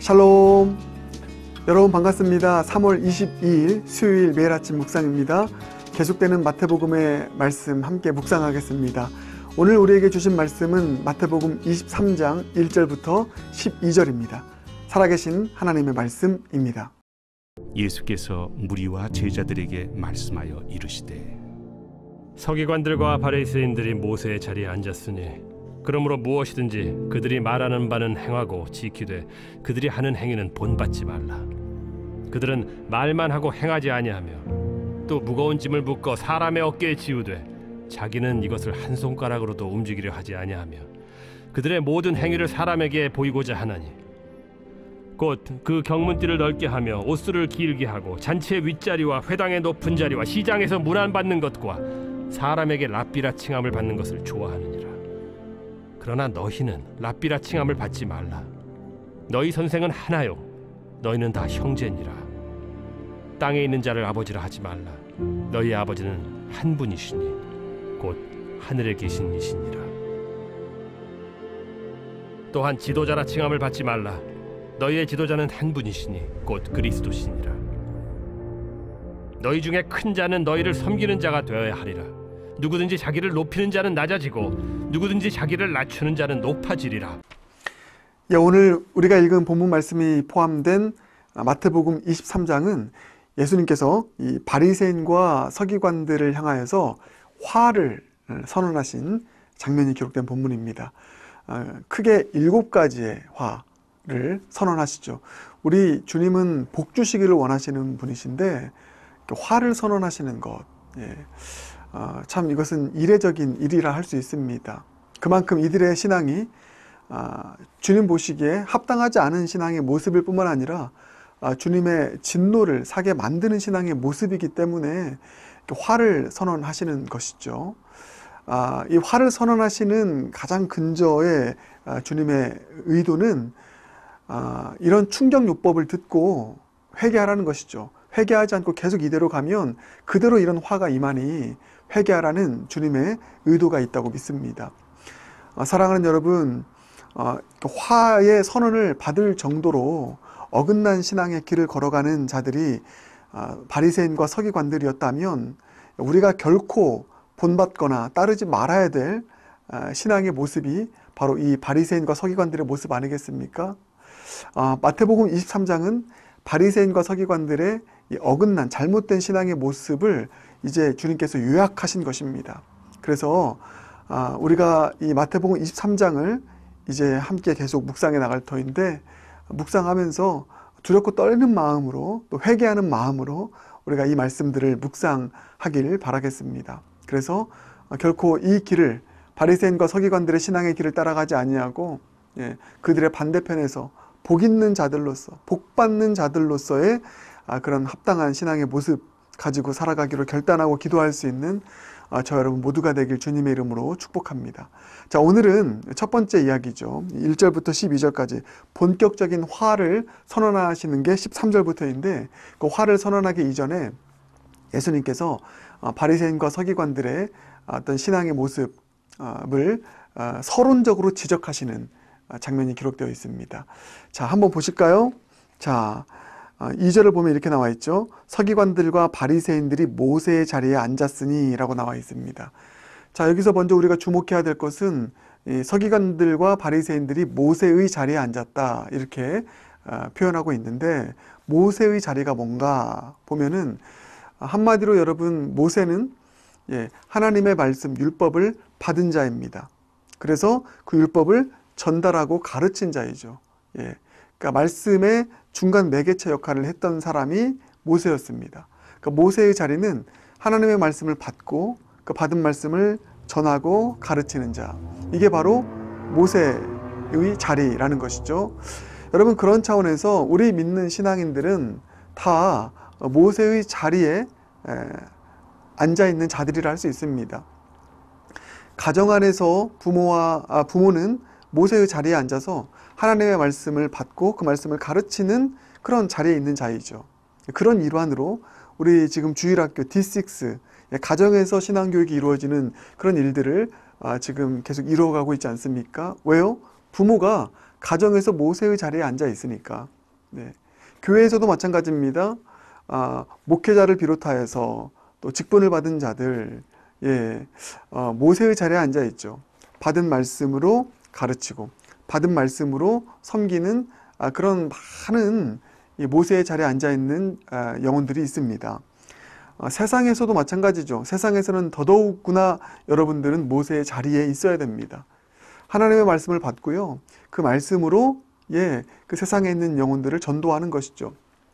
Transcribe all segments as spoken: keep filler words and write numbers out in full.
샬롬. 여러분 반갑습니다. 삼월 이십이일 수요일 매일 아침 묵상입니다. 계속되는 마태복음의 말씀 함께 묵상하겠습니다. 오늘 우리에게 주신 말씀은 마태복음 이십삼장 일절부터 십이절입니다. 살아계신 하나님의 말씀입니다. 예수께서 무리와 제자들에게 말씀하여 이르시되, 서기관들과 바리새인들이 모세의 자리에 앉았으니 그러므로 무엇이든지 그들이 말하는 바는 행하고 지키되 그들이 하는 행위는 본받지 말라. 그들은 말만 하고 행하지 아니하며 또 무거운 짐을 묶어 사람의 어깨에 지우되 자기는 이것을 한 손가락으로도 움직이려 하지 아니하며 그들의 모든 행위를 사람에게 보이고자 하나니 곧 그 경문띠를 넓게 하며 옷수를 길게 하고 잔치의 윗자리와 회당의 높은 자리와 시장에서 문안받는 것과 사람에게 랍비라 칭함을 받는 것을 좋아하느니라. 그러나 너희는 랍비라 칭함을 받지 말라. 너희 선생은 하나요 너희는 다 형제니라. 땅에 있는 자를 아버지라 하지 말라. 너희 아버지는 한 분이시니 곧 하늘에 계신 이시니라. 또한 지도자라 칭함을 받지 말라. 너희의 지도자는 한 분이시니 곧 그리스도시니라. 너희 중에 큰 자는 너희를 섬기는 자가 되어야 하리라. 누구든지 자기를 높이는 자는 낮아지고 누구든지 자기를 낮추는 자는 높아지리라. 예, 오늘 우리가 읽은 본문 말씀이 포함된 마태복음 이십삼장은 예수님께서 이 바리새인과 서기관들을 향하여서 화를 선언하신 장면이 기록된 본문입니다. 크게 일곱 가지의 화를 선언하시죠. 우리 주님은 복 주시기를 원하시는 분이신데 화를 선언하시는 것, 예. 어, 참 이것은 이례적인 일이라 할 수 있습니다. 그만큼 이들의 신앙이 어, 주님 보시기에 합당하지 않은 신앙의 모습일 뿐만 아니라 어, 주님의 진노를 사게 만드는 신앙의 모습이기 때문에 화를 선언하시는 것이죠. 어, 이 화를 선언하시는 가장 근저의 어, 주님의 의도는 어, 이런 충격요법을 듣고 회개하라는 것이죠. 회개하지 않고 계속 이대로 가면 그대로 이런 화가 임하니 회개하라는 주님의 의도가 있다고 믿습니다. 어, 사랑하는 여러분, 어, 화의 선언을 받을 정도로 어긋난 신앙의 길을 걸어가는 자들이 어, 바리새인과 서기관들이었다면 우리가 결코 본받거나 따르지 말아야 될 어, 신앙의 모습이 바로 이 바리새인과 서기관들의 모습 아니겠습니까? 어, 마태복음 이십삼장은 바리새인과 서기관들의 이 어긋난 잘못된 신앙의 모습을 이제 주님께서 요약하신 것입니다. 그래서 아, 우리가 이 마태복음 이십삼장을 이제 함께 계속 묵상해 나갈 터인데 묵상하면서 두렵고 떨리는 마음으로 또 회개하는 마음으로 우리가 이 말씀들을 묵상하길 바라겠습니다. 그래서 결코 이 길을 바리새인과 서기관들의 신앙의 길을 따라가지 아니하고 예, 그들의 반대편에서 복 있는 자들로서 복 받는 자들로서의 아, 그런 합당한 신앙의 모습 가지고 살아가기로 결단하고 기도할 수 있는 아, 저 여러분 모두가 되길 주님의 이름으로 축복합니다. 자, 오늘은 첫 번째 이야기죠. 일절부터 십이절까지 본격적인 화를 선언하시는 게 십삼절부터인데 그 화를 선언하기 이전에 예수님께서 바리새인과 서기관들의 어떤 신앙의 모습을 서론적으로 지적하시는 장면이 기록되어 있습니다. 자, 한번 보실까요? 자, 이절을 보면 이렇게 나와 있죠. 서기관들과 바리새인들이 모세의 자리에 앉았으니 라고 나와 있습니다. 자, 여기서 먼저 우리가 주목해야 될 것은 이 서기관들과 바리새인들이 모세의 자리에 앉았다 이렇게 어, 표현하고 있는데 모세의 자리가 뭔가 보면은 한마디로 여러분 모세는 예, 하나님의 말씀 율법을 받은 자입니다. 그래서 그 율법을 전달하고 가르친 자이죠. 예, 그러니까 말씀의 중간 매개체 역할을 했던 사람이 모세였습니다. 그러니까 모세의 자리는 하나님의 말씀을 받고 그 받은 말씀을 전하고 가르치는 자. 이게 바로 모세의 자리라는 것이죠. 여러분 그런 차원에서 우리 믿는 신앙인들은 다 모세의 자리에 앉아있는 자들이라 할 수 있습니다. 가정 안에서 부모와, 아, 부모는 모세의 자리에 앉아서 하나님의 말씀을 받고 그 말씀을 가르치는 그런 자리에 있는 자이죠. 그런 일환으로 우리 지금 주일학교 디 식스 가정에서 신앙교육이 이루어지는 그런 일들을 지금 계속 이루어가고 있지 않습니까? 왜요? 부모가 가정에서 모세의 자리에 앉아 있으니까. 네. 교회에서도 마찬가지입니다. 아, 목회자를 비롯하여서 또 직분을 받은 자들, 예, 어, 모세의 자리에 앉아 있죠. 받은 말씀으로 가르치고, 받은 말씀으로 섬기는 아, 그런 많은 이 모세의 자리에 앉아 있는 아, 영혼들이 있습니다. 어, 세상에서도 마찬가지죠. 세상에서는 더더욱구나 여러분들은 모세의 자리에 있어야 됩니다. 하나님의 말씀을 받고요. 그 말씀으로 예, 그 세상에 있는 영혼들을 전도하는 것이죠.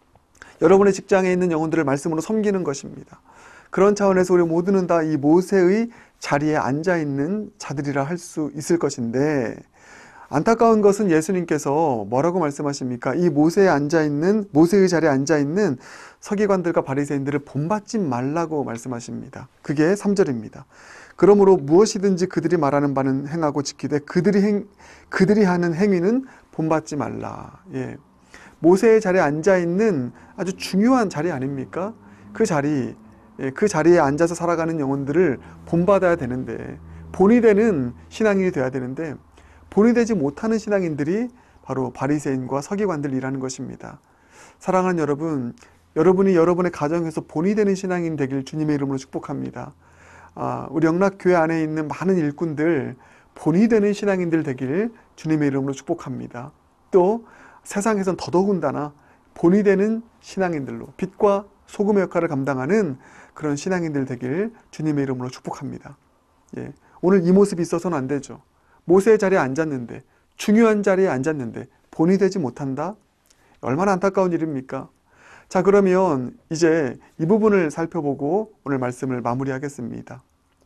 여러분의 직장에 있는 영혼들을 말씀으로 섬기는 것입니다. 그런 차원에서 우리 모두는 다 이 모세의 자리에 앉아 있는 자들이라 할 수 있을 것인데, 안타까운 것은 예수님께서 뭐라고 말씀하십니까? 이 모세에 앉아 있는, 모세의 자리에 앉아 있는 서기관들과 바리새인들을 본받지 말라고 말씀하십니다. 그게 삼 절입니다. 그러므로 무엇이든지 그들이 말하는 바는 행하고 지키되 그들이 행, 그들이 하는 행위는 본받지 말라. 예. 모세의 자리에 앉아 있는 아주 중요한 자리 아닙니까? 그 자리, 예, 그 자리에 앉아서 살아가는 영혼들을 본받아야 되는데, 본이 되는 신앙인이 되어야 되는데, 본이 되지 못하는 신앙인들이 바로 바리새인과 서기관들이라는 것입니다. 사랑하는 여러분, 여러분이 여러분의 가정에서 본이 되는 신앙인 되길 주님의 이름으로 축복합니다. 아, 우리 영락교회 안에 있는 많은 일꾼들, 본이 되는 신앙인들 되길 주님의 이름으로 축복합니다. 또 세상에선 더더군다나 본이 되는 신앙인들로 빛과 소금의 역할을 감당하는 그런 신앙인들 되길 주님의 이름으로 축복합니다. 예, 오늘 이 모습이 있어서는 안 되죠. 모세의 자리에 앉았는데, 중요한 자리에 앉았는데 본이 되지 못한다? 얼마나 안타까운 일입니까? 자, 그러면 이제 이 부분을 살펴보고 오늘 말씀을 마무리하겠습니다.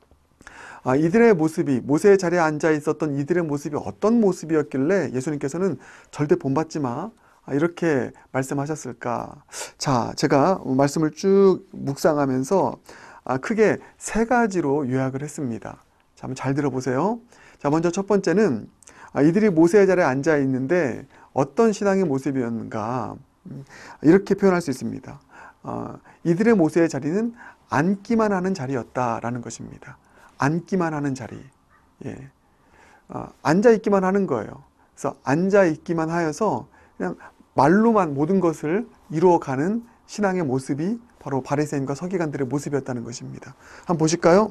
아, 이들의 모습이, 모세의 자리에 앉아 있었던 이들의 모습이 어떤 모습이었길래 예수님께서는 절대 본받지 마, 아, 이렇게 말씀하셨을까? 자, 제가 말씀을 쭉 묵상하면서 아, 크게 세 가지로 요약을 했습니다. 자, 한번 잘 들어보세요. 자, 먼저 첫 번째는 아, 이들이 모세의 자리에 앉아 있는데 어떤 신앙의 모습이었는가? 이렇게 표현할 수 있습니다. 어, 이들의 모세의 자리는 앉기만 하는 자리였다라는 것입니다. 앉기만 하는 자리. 예. 어, 앉아 있기만 하는 거예요. 그래서 앉아 있기만 하여서 그냥 말로만 모든 것을 이루어가는 신앙의 모습이 바로 바리새인과 서기관들의 모습이었다는 것입니다. 한번 보실까요?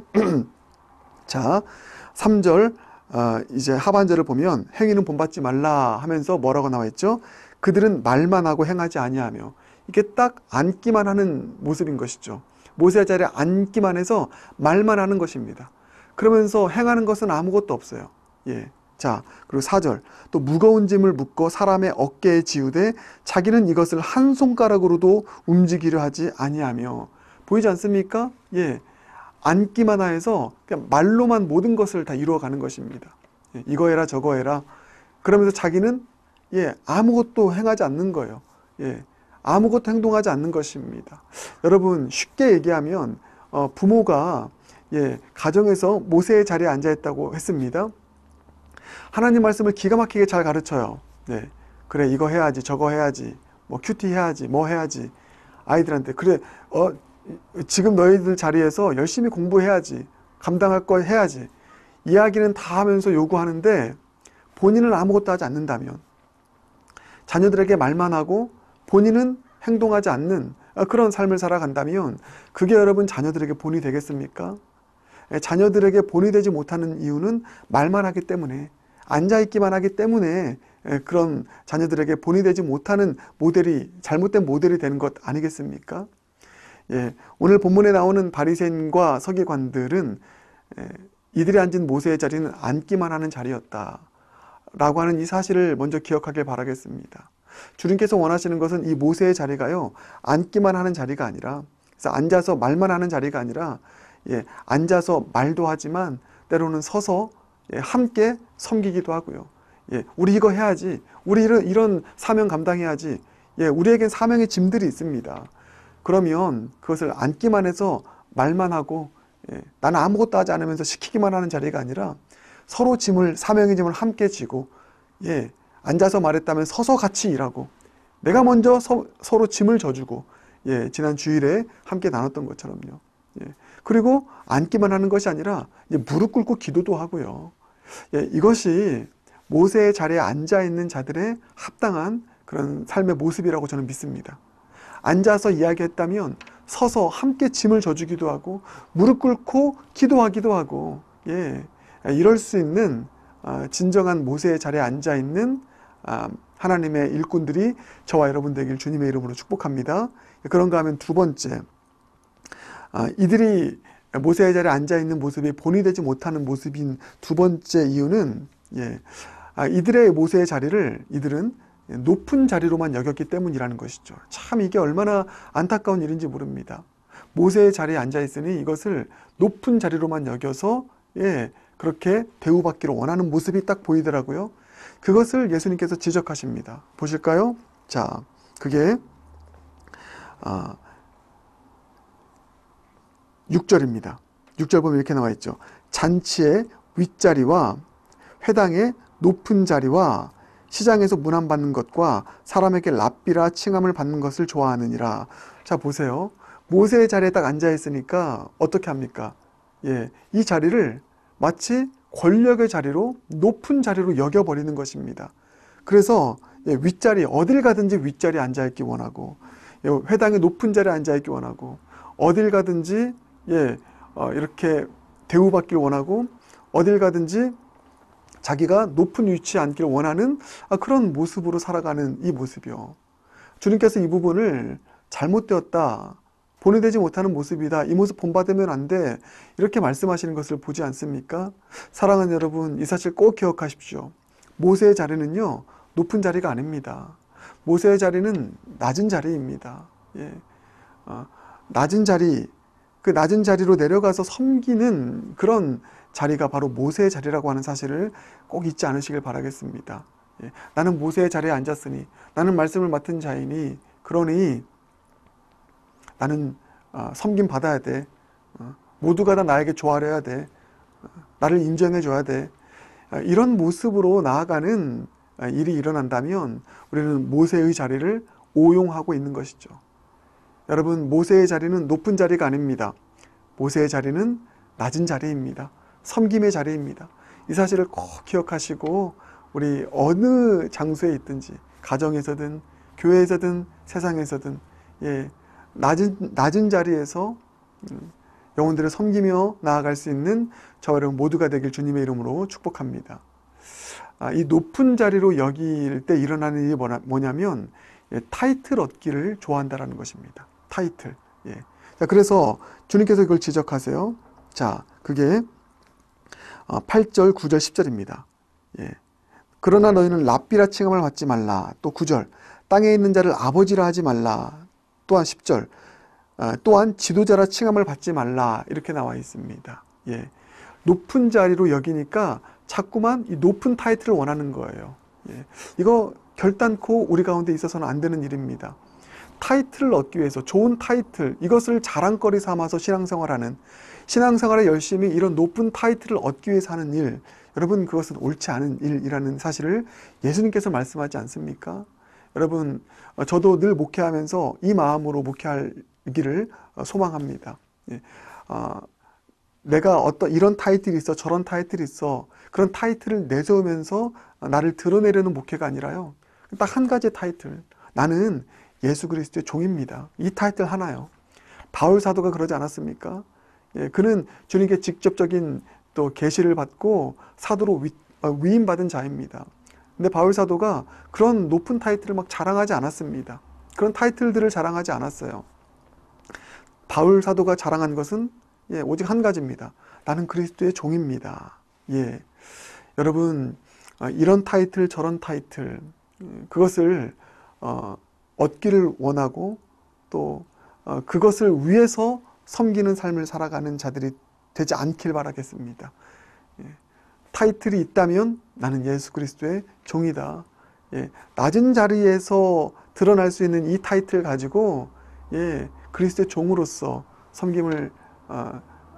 자, 삼 절 어, 이제 하반절을 보면 행위는 본받지 말라 하면서 뭐라고 나와 있죠? 그들은 말만 하고 행하지 아니하며, 이게 딱 앉기만 하는 모습인 것이죠. 모세의 자리에 앉기만 해서 말만 하는 것입니다. 그러면서 행하는 것은 아무것도 없어요. 예. 자, 그리고 사 절 또 무거운 짐을 묶어 사람의 어깨에 지우되 자기는 이것을 한 손가락으로도 움직이려 하지 아니하며. 보이지 않습니까? 예. 앉기만 하여서 그냥 말로만 모든 것을 다 이루어가는 것입니다. 예. 이거 해라 저거 해라. 그러면서 자기는 예, 아무것도 행하지 않는 거예요. 예, 아무것도 행동하지 않는 것입니다. 여러분, 쉽게 얘기하면 어, 부모가 예, 가정에서 모세의 자리에 앉아 있다고 했습니다. 하나님 말씀을 기가 막히게 잘 가르쳐요. 네, 그래 이거 해야지 저거 해야지 뭐 큐티 해야지 뭐 해야지 아이들한테 그래 어, 지금 너희들 자리에서 열심히 공부해야지 감당할 거 해야지 이야기는 다 하면서 요구하는데 본인은 아무것도 하지 않는다면, 자녀들에게 말만 하고 본인은 행동하지 않는 그런 삶을 살아간다면 그게 여러분 자녀들에게 본이 되겠습니까? 자녀들에게 본이 되지 못하는 이유는 말만 하기 때문에, 앉아있기만 하기 때문에 그런 자녀들에게 본이 되지 못하는 모델이, 잘못된 모델이 되는 것 아니겠습니까? 예, 오늘 본문에 나오는 바리새인과 서기관들은 이들이 앉은 모세의 자리는 앉기만 하는 자리였다 라고 하는 이 사실을 먼저 기억하길 바라겠습니다. 주님께서 원하시는 것은 이 모세의 자리가요, 앉기만 하는 자리가 아니라, 그래서 앉아서 말만 하는 자리가 아니라, 예, 앉아서 말도 하지만 때로는 서서 예, 함께 섬기기도 하고요. 예, 우리 이거 해야지, 우리 이런, 이런 사명 감당해야지. 예, 우리에겐 사명의 짐들이 있습니다. 그러면 그것을 앉기만 해서 말만 하고, 예, 나는 아무것도 하지 않으면서 시키기만 하는 자리가 아니라 서로 짐을, 사명의 짐을 함께 지고, 예, 앉아서 말했다면 서서 같이 일하고, 내가 먼저 서, 서로 짐을 져주고, 예, 지난 주일에 함께 나눴던 것처럼요. 예, 그리고 앉기만 하는 것이 아니라 이제 무릎 꿇고 기도도 하고요. 예, 이것이 모세의 자리에 앉아 있는 자들의 합당한 그런 삶의 모습이라고 저는 믿습니다. 앉아서 이야기했다면 서서 함께 짐을 져주기도 하고 무릎 꿇고 기도하기도 하고, 예, 이럴 수 있는 진정한 모세의 자리에 앉아 있는 하나님의 일꾼들이 저와 여러분 되길 주님의 이름으로 축복합니다. 그런가 하면 두 번째, 이들이 모세의 자리에 앉아 있는 모습이 본이 되지 못하는 모습인 두 번째 이유는, 예, 이들의 모세의 자리를 이들은 높은 자리로만 여겼기 때문이라는 것이죠. 참 이게 얼마나 안타까운 일인지 모릅니다. 모세의 자리에 앉아 있으니 이것을 높은 자리로만 여겨서, 예, 그렇게 대우받기를 원하는 모습이 딱 보이더라고요. 그것을 예수님께서 지적하십니다. 보실까요? 자, 그게 아, 육 절입니다. 육 절 보면 이렇게 나와 있죠. 잔치의 윗자리와 회당의 높은 자리와 시장에서 문안받는 것과 사람에게 랍비라 칭함을 받는 것을 좋아하느니라. 자, 보세요. 모세의 자리에 딱 앉아 있으니까 어떻게 합니까? 예, 이 자리를 마치 권력의 자리로, 높은 자리로 여겨버리는 것입니다. 그래서, 예, 윗자리, 어딜 가든지 윗자리에 앉아있기 원하고, 예, 회당의 높은 자리에 앉아있기 원하고, 어딜 가든지, 예, 어, 이렇게 대우받길 원하고, 어딜 가든지 자기가 높은 위치에 앉기를 원하는 그런 모습으로 살아가는 이 모습이요. 주님께서 이 부분을 잘못되었다, 본이 되지 못하는 모습이다, 이 모습 본받으면 안 돼, 이렇게 말씀하시는 것을 보지 않습니까? 사랑하는 여러분, 이 사실 꼭 기억하십시오. 모세의 자리는요, 높은 자리가 아닙니다. 모세의 자리는 낮은 자리입니다. 예. 어, 낮은 자리, 그 낮은 자리로 내려가서 섬기는 그런 자리가 바로 모세의 자리라고 하는 사실을 꼭 잊지 않으시길 바라겠습니다. 예. 나는 모세의 자리에 앉았으니, 나는 말씀을 맡은 자이니, 그러니 나는 어, 섬김 받아야 돼. 어, 모두가 다 나에게 조아려야 돼. 어, 나를 인정해 줘야 돼. 어, 이런 모습으로 나아가는 어, 일이 일어난다면 우리는 모세의 자리를 오용하고 있는 것이죠. 여러분, 모세의 자리는 높은 자리가 아닙니다. 모세의 자리는 낮은 자리입니다. 섬김의 자리입니다. 이 사실을 꼭 기억하시고 우리 어느 장소에 있든지, 가정에서든 교회에서든 세상에서든, 예, 낮은, 낮은 자리에서 영혼들을 섬기며 나아갈 수 있는 저와 여러분 모두가 되길 주님의 이름으로 축복합니다. 아, 이 높은 자리로 여길 때 일어나는 일이 뭐냐면, 예, 타이틀 얻기를 좋아한다는 것입니다. 타이틀. 예. 자, 그래서 주님께서 그걸 지적하세요. 자, 그게 팔 절, 구 절, 십 절입니다. 예. 그러나 너희는 랍비라 칭함을 받지 말라. 또 구 절, 땅에 있는 자를 아버지라 하지 말라. 또한 십 절, 또한 지도자라 칭함을 받지 말라. 이렇게 나와 있습니다. 예. 높은 자리로 여기니까 자꾸만 이 높은 타이틀을 원하는 거예요. 예. 이거 결단코 우리 가운데 있어서는 안 되는 일입니다. 타이틀을 얻기 위해서, 좋은 타이틀, 이것을 자랑거리 삼아서 신앙생활하는, 신앙생활에 열심히 이런 높은 타이틀을 얻기 위해서 하는 일, 여러분, 그것은 옳지 않은 일이라는 사실을 예수님께서 말씀하지 않습니까? 여러분, 저도 늘 목회하면서 이 마음으로 목회하기를 소망합니다. 예. 아, 내가 어떤 이런 타이틀이 있어, 저런 타이틀이 있어, 그런 타이틀을 내세우면서 나를 드러내려는 목회가 아니라요, 딱 한 가지 타이틀, 나는 예수 그리스도의 종입니다. 이 타이틀 하나요. 바울 사도가 그러지 않았습니까? 예, 그는 주님께 직접적인 또 계시를 받고 사도로 위, 위임받은 자입니다. 근데 바울 사도가 그런 높은 타이틀을 막 자랑하지 않았습니다. 그런 타이틀들을 자랑하지 않았어요. 바울 사도가 자랑한 것은, 예, 오직 한 가지입니다. 나는 그리스도의 종입니다. 예, 여러분, 이런 타이틀, 저런 타이틀, 그것을 어, 얻기를 원하고 또 어, 그것을 위해서 섬기는 삶을 살아가는 자들이 되지 않길 바라겠습니다. 예. 타이틀이 있다면 나는 예수 그리스도의 종이다. 예. 낮은 자리에서 드러날 수 있는 이 타이틀 가지고, 예, 그리스도의 종으로서 섬김을 어,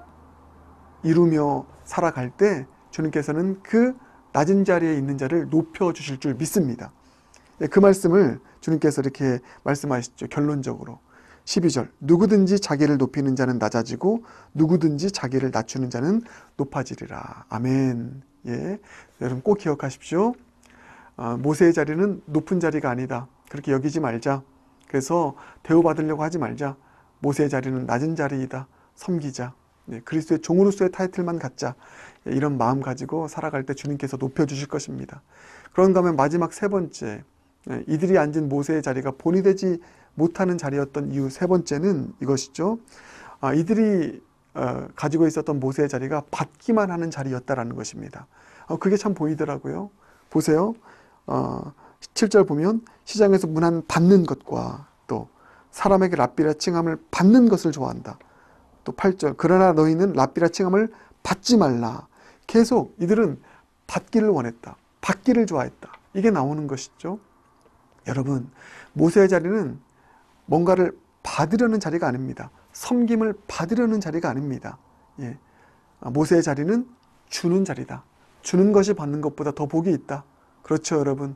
이루며 살아갈 때 주님께서는 그 낮은 자리에 있는 자를 높여주실 줄 믿습니다. 예, 그 말씀을 주님께서 이렇게 말씀하시죠. 결론적으로 십이 절, 누구든지 자기를 높이는 자는 낮아지고 누구든지 자기를 낮추는 자는 높아지리라. 아멘. 예, 여러분 꼭 기억하십시오. 어, 모세의 자리는 높은 자리가 아니다. 그렇게 여기지 말자. 그래서 대우받으려고 하지 말자. 모세의 자리는 낮은 자리이다. 섬기자. 네, 그리스도의 종으로서의 타이틀만 갖자. 예, 이런 마음 가지고 살아갈 때 주님께서 높여주실 것입니다. 그런가 하면 마지막 세 번째, 예, 이들이 앉은 모세의 자리가 본이 되지 못하는 자리였던 이유 세 번째는 이것이죠. 아, 이들이 어, 가지고 있었던 모세의 자리가 받기만 하는 자리였다라는 것입니다. 어, 그게 참 보이더라고요. 보세요. 어, 칠 절 보면 시장에서 문안 받는 것과 또 사람에게 랍비라 칭함을 받는 것을 좋아한다. 또 팔 절 그러나 너희는 랍비라 칭함을 받지 말라. 계속 이들은 받기를 원했다. 받기를 좋아했다. 이게 나오는 것이죠. 여러분, 모세의 자리는 뭔가를 받으려는 자리가 아닙니다. 섬김을 받으려는 자리가 아닙니다. 예. 모세의 자리는 주는 자리다. 주는 것이 받는 것보다 더 복이 있다. 그렇죠, 여러분.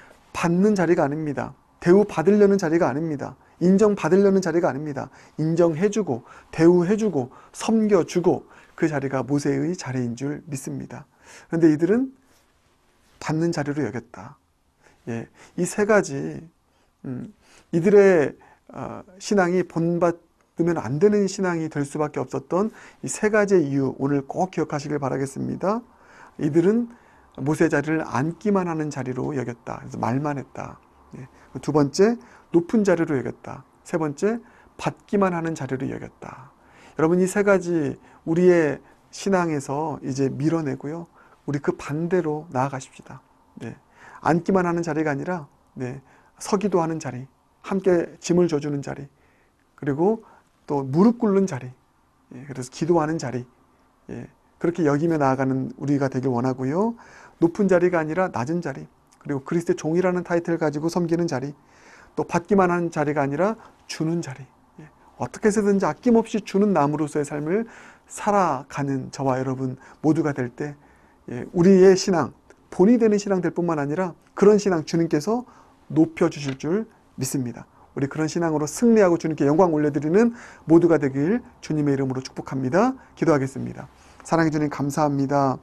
받는 자리가 아닙니다. 대우 받으려는 자리가 아닙니다. 인정받으려는 자리가 아닙니다. 인정해주고 대우해주고 섬겨주고 그 자리가 모세의 자리인 줄 믿습니다. 그런데 이들은 받는 자리로 여겼다. 예, 이 세 가지 음, 이들의 어, 신앙이 본받으면 안 되는 신앙이 될 수밖에 없었던 이 세 가지의 이유 오늘 꼭 기억하시길 바라겠습니다. 이들은 모세의 자리를 앉기만 하는 자리로 여겼다. 그래서 말만 했다. 예. 두 번째, 높은 자리로 여겼다. 세 번째, 받기만 하는 자리로 여겼다. 여러분, 이 세 가지 우리의 신앙에서 이제 밀어내고요. 우리 그 반대로 나아가십시다. 네. 앉기만 하는 자리가 아니라 네. 서기도 하는 자리, 함께 짐을 져주는 자리, 그리고 또 무릎 꿇는 자리, 예. 그래서 기도하는 자리, 예. 그렇게 여기며 나아가는 우리가 되길 원하고요. 높은 자리가 아니라 낮은 자리, 그리고 그리스도의 종이라는 타이틀을 가지고 섬기는 자리, 또 받기만 하는 자리가 아니라 주는 자리, 예. 어떻게 해서든지 아낌없이 주는 남으로서의 삶을 살아가는 저와 여러분 모두가 될 때 예, 우리의 신앙, 본이 되는 신앙 될 뿐만 아니라 그런 신앙 주님께서 높여주실 줄 믿습니다. 우리 그런 신앙으로 승리하고 주님께 영광 올려드리는 모두가 되길 주님의 이름으로 축복합니다. 기도하겠습니다. 사랑해 주님 감사합니다.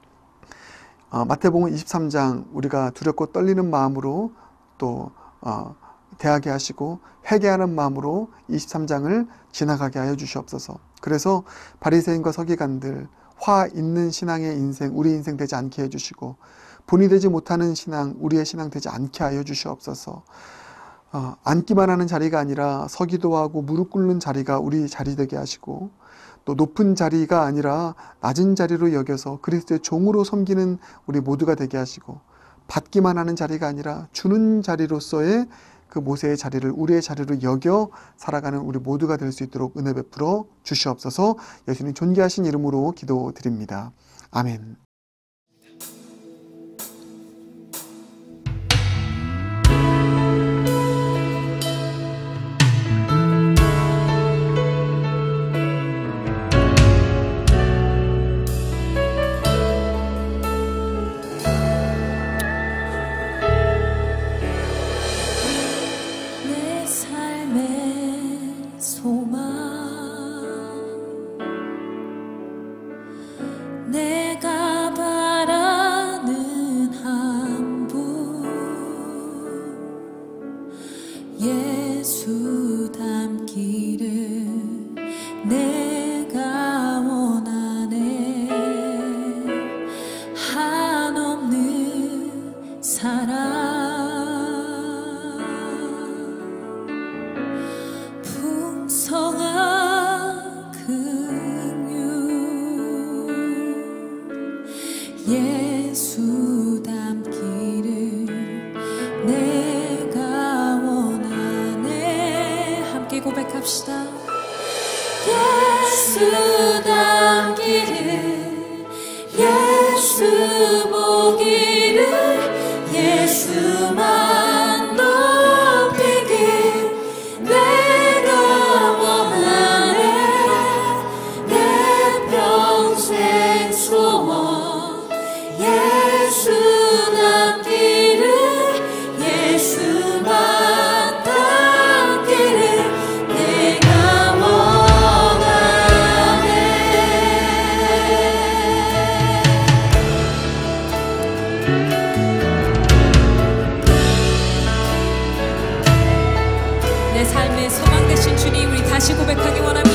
어, 마태복음 이십삼 장 우리가 두렵고 떨리는 마음으로 또 어, 대하게 하시고 회개하는 마음으로 이십삼 장을 지나가게 하여 주시옵소서. 그래서 바리새인과 서기관들 화 있는 신앙의 인생, 우리 인생 되지 않게 해주시고 본이 되지 못하는 신앙, 우리의 신앙 되지 않게 하여 주시옵소서. 어, 앉기만 하는 자리가 아니라 서기도 하고 무릎 꿇는 자리가 우리 자리 되게 하시고 또 높은 자리가 아니라 낮은 자리로 여겨서 그리스도의 종으로 섬기는 우리 모두가 되게 하시고 받기만 하는 자리가 아니라 주는 자리로서의 그 모세의 자리를 우리의 자리로 여겨 살아가는 우리 모두가 될 수 있도록 은혜 베풀어 주시옵소서. 예수님 존귀하신 이름으로 기도드립니다. 아멘. 예수 닮기를 내가 원하네. 한없는 사랑 풍성한 긍휼 예수 닮기를 내가 원하네. 함께 고백합시다. 예수 닮기를 예수 보기를 예수만 높이길 내가 원하네. 내 평생 소원 예수 닮기를 예수만 닮기를 내가 원하네. 다시 고백하기 원합니다.